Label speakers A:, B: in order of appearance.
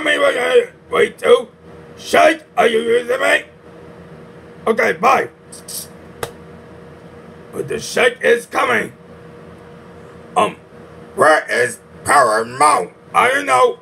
A: me when I wait to shake. Are you using me? Okay, bye. But the shake is coming. Where is Paramount? I don't know.